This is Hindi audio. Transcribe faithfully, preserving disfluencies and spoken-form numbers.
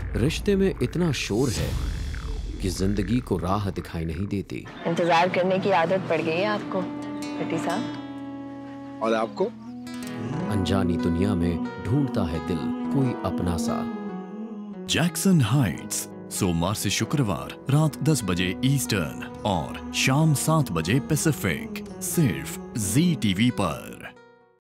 रिश्ते में इतना शोर है कि जिंदगी को राह दिखाई नहीं देती। इंतजार करने की आदत पड़ गई है आपको भट्टी साहब। और आपको? अनजानी दुनिया में ढूंढता है दिल कोई अपना सा। जैक्सन हाइट्स, सोमवार से शुक्रवार रात दस बजे ईस्टर्न और शाम सात बजे पैसिफिक, सिर्फ जी टीवी पर।